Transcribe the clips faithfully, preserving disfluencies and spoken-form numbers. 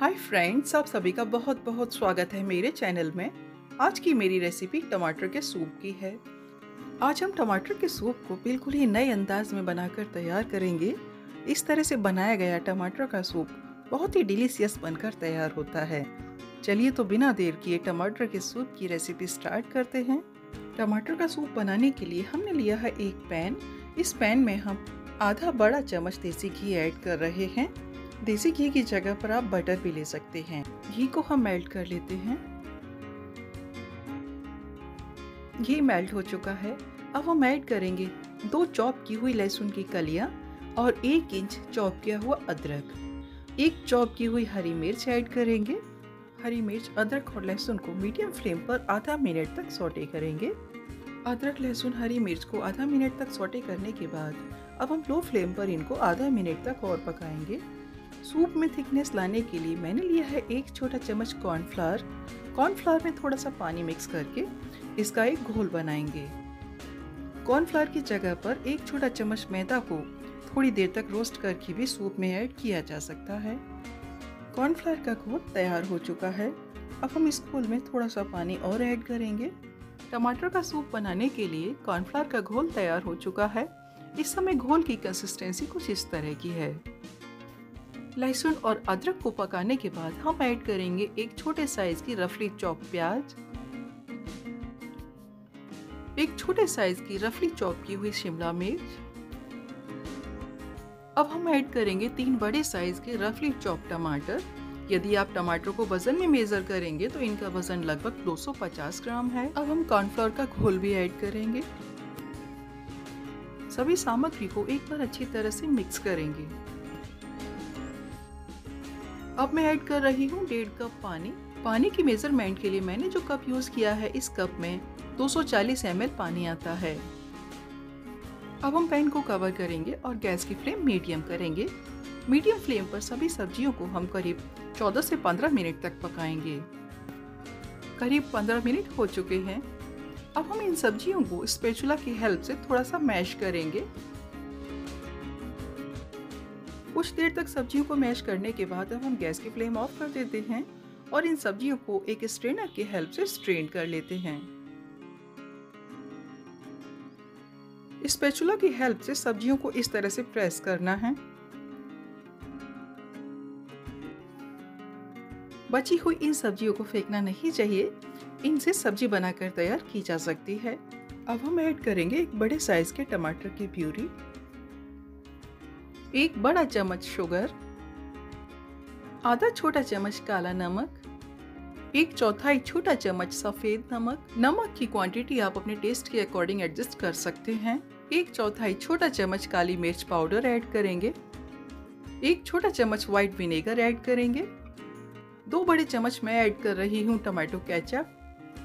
Hi friends, आप सभी का बहुत बहुत स्वागत है मेरे चैनल में। आज की मेरी रेसिपी टमाटर के सूप की है। आज हम टमाटर के सूप को बिल्कुल ही नए अंदाज में बनाकर तैयार करेंगे। इस तरह से बनाया गया टमाटर का सूप बहुत ही डिलीशियस बनकर तैयार होता है। चलिए तो बिना देर किए टमाटर के सूप की रेसिपी स्टार्ट करते हैं। टमाटर का सूप बनाने के लिए हमने लिया है एक पैन। इस पैन में हम आधा बड़ा चम्मच देसी घी ऐड कर रहे हैं। देसी घी की जगह पर आप बटर भी ले सकते हैं। घी को हम मेल्ट कर लेते हैं। घी मेल्ट हो चुका है। अब हम ऐड करेंगे दो चॉप की हुई लहसुन की कलियां और एक इंच चॉप किया हुआ अदरक। एक चॉप की हुई हरी मिर्च ऐड करेंगे। हरी मिर्च, अदरक और लहसुन को मीडियम फ्लेम पर आधा मिनट तक सौटे करेंगे। अदरक, लहसुन, हरी मिर्च को आधा मिनट तक सौटे करने के बाद अब हम लो फ्लेम पर इनको आधा मिनट तक और पकाएंगे। सूप में थिकनेस लाने के लिए मैंने लिया है एक छोटा चम्मच कॉर्नफ्लावर। कॉर्नफ्लावर में थोड़ा सा पानी मिक्स करके इसका एक घोल बनाएंगे। कॉर्नफ्लावर की जगह पर एक छोटा चम्मच मैदा को थोड़ी देर तक रोस्ट करके भी सूप में ऐड किया जा सकता है। कॉर्नफ्लावर का घोल तैयार हो चुका है। अब हम इस घोल में थोड़ा सा पानी और ऐड करेंगे। टमाटर का सूप बनाने के लिए कॉर्नफ्लावर का घोल तैयार हो चुका है। इस समय घोल की कंसिस्टेंसी कुछ इस तरह की है। लहसुन और अदरक को पकाने के बाद हम ऐड करेंगे एक छोटे साइज की रफली चॉप प्याज, एक छोटे साइज की रफली चॉप की हुई शिमला मिर्च। अब हम ऐड करेंगे तीन बड़े साइज के रफली चॉप टमाटर। यदि आप टमाटर को वजन में मेजर करेंगे तो इनका वजन लगभग दो सौ पचास ग्राम है। अब हम कॉर्नफ्लोर का घोल भी ऐड करेंगे। सभी सामग्री को एक बार अच्छी तरह से मिक्स करेंगे। अब मैं ऐड कर रही हूँ डेढ़ कप पानी। पानी की मेजरमेंट के लिए मैंने जो कप यूज किया है, इस कप में दो सौ चालीस एम एल पानी आता है। अब हम पैन को कवर करेंगे और गैस की फ्लेम मीडियम करेंगे। मीडियम फ्लेम पर सभी सब्जियों को हम करीब चौदह से पंद्रह मिनट तक पकाएंगे। करीब पंद्रह मिनट हो चुके हैं। अब हम इन सब्जियों को स्पैचुला की हेल्प से थोड़ा सा मैश करेंगे। कुछ देर तक सब्जियों को मैश करने के बाद अब हम गैस की फ्लेम ऑफ कर देते हैं और इन सब्जियों को एक स्ट्रेनर की हेल्प से स्ट्रेन कर लेते हैं। स्पैचुला की हेल्प से सब्जियों को इस तरह से प्रेस करना है। बची हुई इन सब्जियों को फेंकना नहीं चाहिए। इनसे सब्जी बनाकर तैयार की जा सकती है। अब हम ऐड करेंगे एक बड़े साइज के टमाटर की प्यूरी, एक बड़ा चम्मच शुगर, आधा छोटा चम्मच काला नमक, एक चौथाई छोटा चम्मच सफेद नमक। नमक की क्वांटिटी आप अपने टेस्ट के अकॉर्डिंग एडजस्ट कर सकते हैं। एक चौथाई छोटा चम्मच काली मिर्च पाउडर ऐड करेंगे। एक छोटा चम्मच व्हाइट विनेगर ऐड करेंगे। दो बड़े चम्मच मैं ऐड कर रही हूँ टमाटो केचप।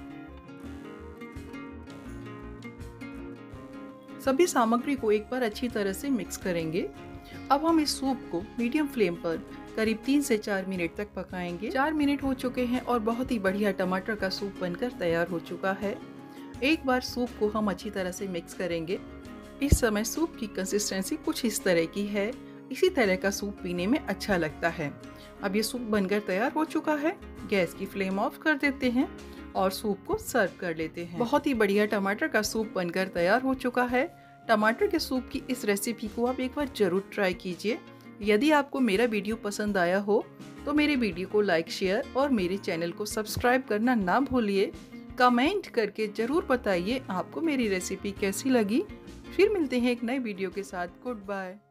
सभी सामग्री को एक बार अच्छी तरह से मिक्स करेंगे। अब हम इस सूप को मीडियम फ्लेम पर करीब तीन से चार मिनट तक पकाएंगे। चार मिनट हो चुके हैं और बहुत ही बढ़िया टमाटर का सूप बनकर तैयार हो चुका है। एक बार सूप को हम अच्छी तरह से मिक्स करेंगे। इस समय सूप की कंसिस्टेंसी कुछ इस तरह की है। इसी तरह का सूप पीने में अच्छा लगता है। अब ये सूप बनकर तैयार हो चुका है। गैस की फ्लेम ऑफ कर देते हैं और सूप को सर्व कर लेते हैं। बहुत ही बढ़िया टमाटर का सूप बनकर तैयार हो चुका है। टमाटर के सूप की इस रेसिपी को आप एक बार जरूर ट्राई कीजिए। यदि आपको मेरा वीडियो पसंद आया हो तो मेरे वीडियो को लाइक, शेयर और मेरे चैनल को सब्सक्राइब करना ना भूलिए। कमेंट करके जरूर बताइए आपको मेरी रेसिपी कैसी लगी। फिर मिलते हैं एक नए वीडियो के साथ। Good bye.